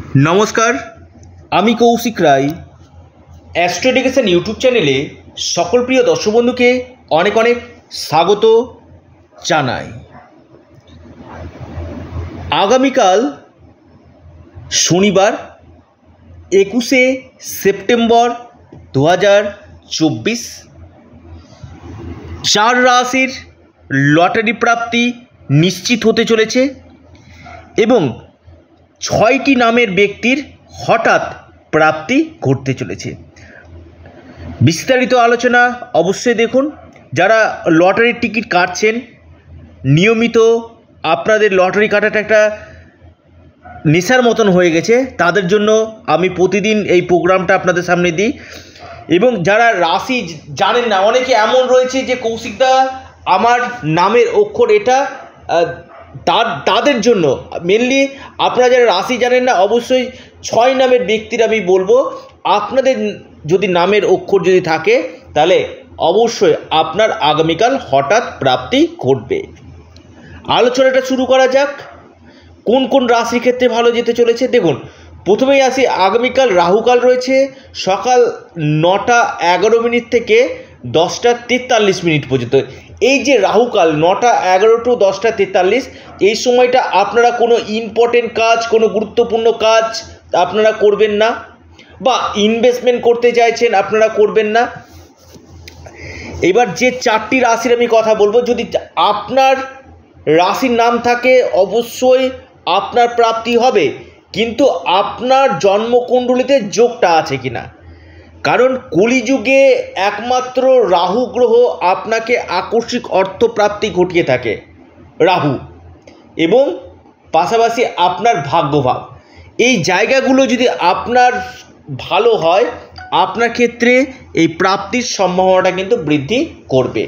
নমস্কার, আমি Koushik Roy. Astro education YouTube চ্যানেলে সকল প্রিয় দর্শক বন্ধুকে অনেক অনেক স্বাগত জানাই। আগামীকাল শনিবার 21শে সেপ্টেম্বর 2024 চার রাশির লটারি প্রাপ্তি নিশ্চিত হতে চলেছে এবং 6টি নামের ব্যক্তির হঠাৎ প্রাপ্তি ঘটতে চলেছে। বিস্তারিত আলোচনা অবশ্যই দেখুন। যারা লটারির টিকিট কাটছেন, নিয়মিত আপনাদের লটারি কাটাটা একটা নেশার মতন হয়ে গেছে, তাদের জন্য আমি প্রতিদিন এই প্রোগ্রামটা আপনাদের সামনে দিই। এবং যারা রাশি জানেন না, অনেকে এমন রয়েছে যে কৌশিকদা আমার নামের অক্ষর এটা, তাদের জন্য মেনলি আপনারা যারা রাশি জানেন না, অবশ্যই 6 নামের ব্যক্তির আমি বলবো। আপনাদের যদি নামের অক্ষর যদি থাকে তাহলে অবশ্যই আপনার আগামীকাল হঠাৎ প্রাপ্তি ঘটবে। আলোচনাটা শুরু করা যাক। কোন কোন রাশির ক্ষেত্রে ভালো যেতে চলেছে দেখুন। প্রথমেই আসি, আগামীকাল রাহুকাল রয়েছে সকাল 9টা 11 থেকে 10টা 43 পর্যন্ত। এই যে রাহুকাল 9টা 11 টু 10টা 43, এই সময়টা আপনারা কোনো ইম্পর্টেন্ট কাজ, কোনো গুরুত্বপূর্ণ কাজ আপনারা করবেন না, বা ইনভেস্টমেন্ট করতে চাইছেন আপনারা করবেন না। এবার যে 4টি রাশির আমি কথা বলবো, যদি আপনার রাশির নাম থাকে অবশ্যই আপনার প্রাপ্তি হবে, কিন্তু আপনার জন্মকুণ্ডলিতে যোগটা আছে কিনা। কারণ কলিযুগে একমাত্র রাহু গ্রহ আপনাকে আকস্মিক অর্থপ্রাপ্তি ঘটিয়ে থাকে, রাহু, এবং পাশাপাশি আপনার ভাগ্যভাব। এই জায়গাগুলো যদি আপনার ভালো হয়, আপনার ক্ষেত্রে এই প্রাপ্তির সম্ভাবনাটা কিন্তু বৃদ্ধি করবে।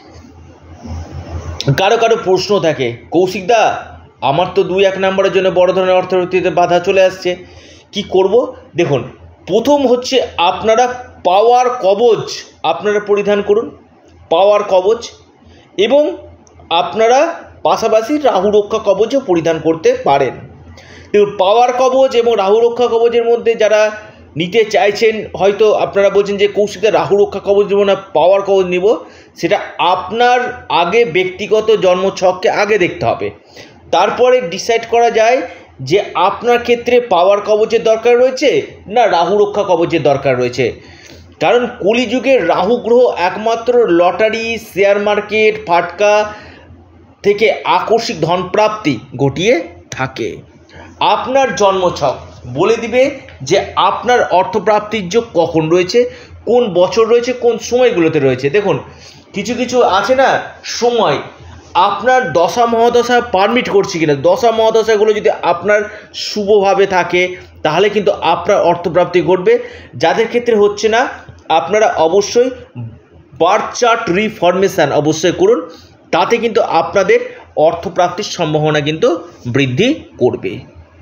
কারো কারো প্রশ্ন থাকে, কৌশিকদা আমার তো 2-1 নম্বরের জন্য বড় ধরনের অর্থনীতিতে বাধা চলে আসছে, কি করব? দেখুন, প্রথম হচ্ছে আপনারা পাওয়ার কবচ আপনারা পরিধান করুন, পাওয়ার কবচ, এবং আপনারা পাশাপাশি রাহু রক্ষা কবচও পরিধান করতে পারেন। দেখুন, পাওয়ার কবচ এবং রাহু রক্ষা কবচের মধ্যে যারা নিতে চাইছেন, হয়তো আপনারা বলছেন যে কৌশিকদা রাহু রক্ষা কবচ দেবো না পাওয়ার কবচ নিব, সেটা আপনার আগে ব্যক্তিগত জন্মছককে আগে দেখতে হবে, তারপরে ডিসাইড করা যায় যে আপনার ক্ষেত্রে পাওয়ার কবচের দরকার রয়েছে না রাহু রক্ষা কবচের দরকার রয়েছে। কারণ কলিযুগের রাহু গ্রহ একমাত্র লটারি, শেয়ার মার্কেট, ফাটকা থেকে আকস্মিক ধনপ্রাপ্তি ঘটিয়ে থাকে। আপনার জন্মছক বলে দিবে যে আপনার অর্থপ্রাপ্তির যোগ কখন রয়েছে, কোন বছর রয়েছে, কোন সময়গুলোতে রয়েছে। দেখুন, কিছু কিছু আছে না সময়, আপনার দশা মহাদশা পারমিট করছে কিনা। দশা মহাদশাগুলো যদি আপনার শুভভাবে থাকে তাহলে কিন্তু আপনার অর্থপ্রাপ্তি ঘটবে। যাদের ক্ষেত্রে হচ্ছে না, আপনারা অবশ্যই বার্থ চার্ট রিফরমেশন অবশ্যই করুন, তাতে কিন্তু আপনাদের অর্থপ্রাপ্তির সম্ভাবনা কিন্তু বৃদ্ধি করবে।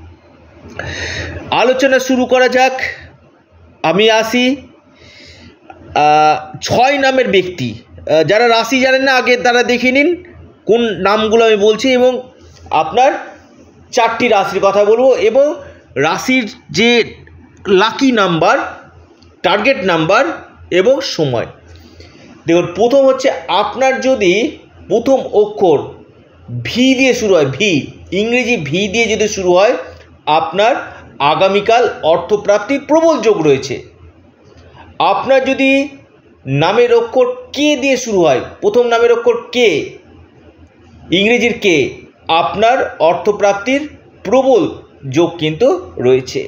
আলোচনা শুরু করা যাক। আমি আসি 6 নামের ব্যক্তি। যারা রাশি জানেন না আগে তারা দেখে নিন কোন নামগুলো আমি বলছি, এবং আপনার 4টি রাশির কথা বলবো এবং রাশির যে লাকি নাম্বার, টার্গেট নাম্বার এবং সময়। দেখুন, প্রথম হচ্ছে আপনার যদি প্রথম অক্ষর ভি দিয়ে শুরু হয়, ভি, ইংরেজি ভি দিয়ে যদি শুরু হয়, আপনার আগামীকাল অর্থপ্রাপ্তির প্রবল যোগ রয়েছে। আপনার যদি নামের অক্ষর কে দিয়ে শুরু হয়, প্রথম নামের অক্ষর কে, ইংরেজির কে, আপনার অর্থপ্রাপ্তির প্রবল যোগ কিন্তু রয়েছে।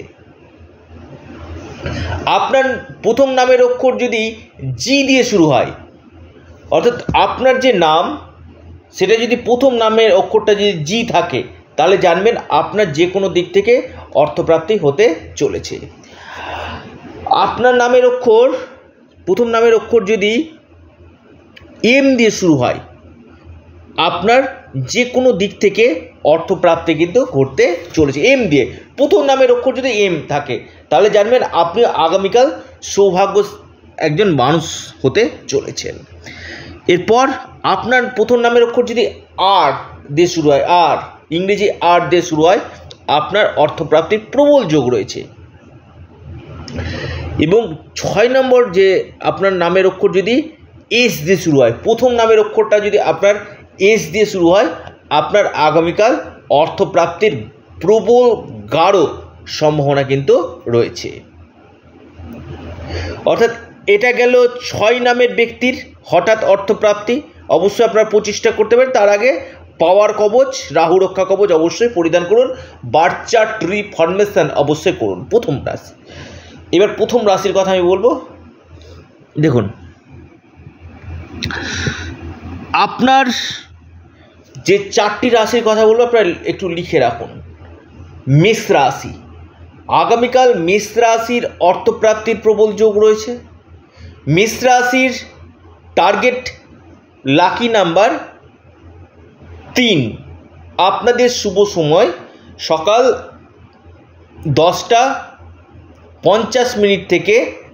আপনার প্রথম নামের অক্ষর যদি জি দিয়ে শুরু হয়, অর্থাৎ আপনার যে নাম সেটা যদি প্রথম নামের অক্ষরটা যদি জি থাকে, তাহলে জানবেন আপনার যে কোনো দিক থেকে অর্থপ্রাপ্তি হতে চলেছে। আপনার নামের অক্ষর, প্রথম নামের অক্ষর যদি এম দিয়ে শুরু হয়, আপনার যে কোনো দিক থেকে অর্থপ্রাপ্তি কিন্তু ঘটতে চলেছে। এম দিয়ে প্রথম নামের অক্ষর যদি এম থাকে তাহলে জানবেন আপনি আগামীকাল সৌভাগ্য একজন মানুষ হতে চলেছেন। এরপর আপনার প্রথম নামের অক্ষর যদি আর দিয়ে শুরু হয়, আর, ইংরেজি আর দিয়ে শুরু হয়, আপনার অর্থপ্রাপ্তির প্রবল যোগ রয়েছে। এবং 6 নম্বর যে আপনার নামের অক্ষর যদি এস দিয়ে শুরু হয়, প্রথম নামের অক্ষরটা যদি আপনার এস দিয়ে শুরু হয়, আপনার আগামীকাল অর্থপ্রাপ্তির প্রবল গাঢ় সম্ভাবনা কিন্তু রয়েছে। অর্থাৎ এটা গেল 6 নামের ব্যক্তির হঠাৎ অর্থপ্রাপ্তি। অবশ্যই আপনারা প্রচেষ্টা করতে পারেন। তার আগে পাওয়ার কবচ, রাহু রক্ষা কবচ অবশ্যই পরিধান করুন। বার্থ চার্ট রিফরমেশন অবশ্যই করুন। প্রথম রাশি, এবার প্রথম রাশির কথা আমি বলবো। দেখুন, আপনার যে 4টি রাশির কথা বলবো আপনারা একটু লিখে রাখুন। মেষ রাশি, আগামীকাল মেষ রাশির অর্থপ্রাপ্তির প্রবল যোগ রয়েছে। মেষ রাশির টার্গেট লাকি নাম্বার 3। আপনাদের শুভ সময় সকাল 10:50 থেকে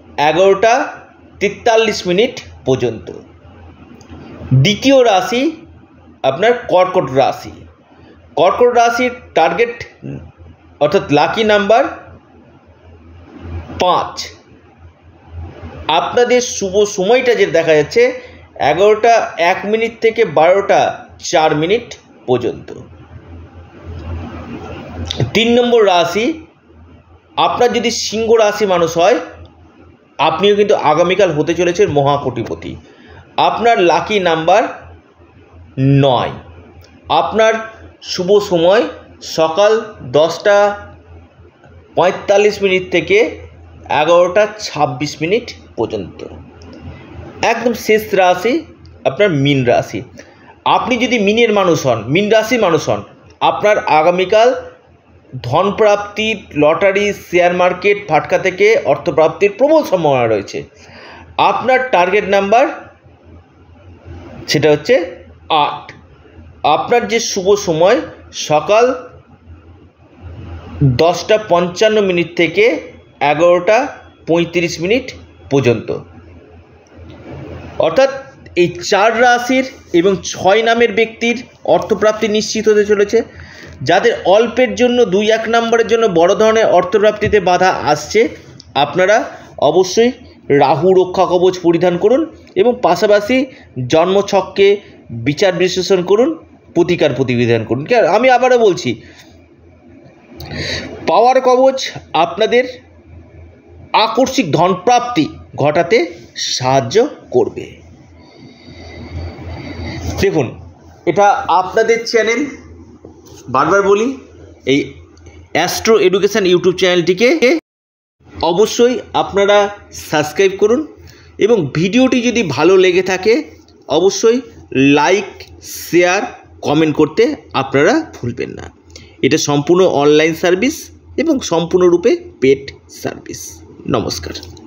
11:43 পর্যন্ত। দ্বিতীয় রাশি আপনার কর্কট রাশি। কর্কট রাশির টার্গেট অর্থাৎ লাকি নাম্বার 5। আপনাদের শুভ সময়টা যে দেখা যাচ্ছে 11:01 থেকে 12:04 পর্যন্ত। 3 নম্বর রাশি, আপনার যদি সিংহ রাশি মানুষ হয়, আপনিও কিন্তু আগামীকাল হতে চলেছেন মহাকোটিপতি। আপনার লাকি নাম্বার 9। আপনার শুভ সময় সকাল 10:45 থেকে 11:26 পর্যন্ত। একদম শেষ রাশি আপনার মীন রাশি। আপনি যদি মীনের মানুষ হন, মীন রাশির মানুষ হন, আপনার আগামীকাল ধনপ্রাপ্তির, লটারি, শেয়ার মার্কেট, ফাটকা থেকে অর্থপ্রাপ্তির প্রবল সম্ভাবনা রয়েছে। আপনার টার্গেট নাম্বার সেটা হচ্ছে 8। আপনার যে শুভ সময় সকাল 10:55 থেকে 11:35 পর্যন্ত। অর্থাৎ এই 4 রাশির এবং 6 নামের ব্যক্তির অর্থপ্রাপ্তি নিশ্চিত হতে চলেছে। যাদের অল্পের জন্য 2-1 নম্বরের জন্য বড় ধরনের অর্থপ্রাপ্তিতে বাধা আসছে, আপনারা অবশ্যই রাহু রক্ষা কবচ পরিধান করুন এবং পাশাপাশি জন্মছককে বিচার বিশ্লেষণ করুন, প্রতিকার প্রতিবিধান করুন। আমি আবারও বলছি, পাওয়ার কবচ আপনাদের আকস্মিক ধনপ্রাপ্তি ঘটাতে সাহায্য করবে। দেখুন, এটা আপনাদের চ্যানেল, বারবার বলি, এই অ্যাস্ট্রো এডুকেশন ইউটিউব চ্যানেলটিকে অবশ্যই আপনারা সাবস্ক্রাইব করুন এবং ভিডিওটি যদি ভালো লেগে থাকে অবশ্যই লাইক, শেয়ার, কমেন্ট করতে আপনারা ভুলবেন না। এটা সম্পূর্ণ অনলাইন সার্ভিস এবং সম্পূর্ণরূপে পেড সার্ভিস। নমস্কার।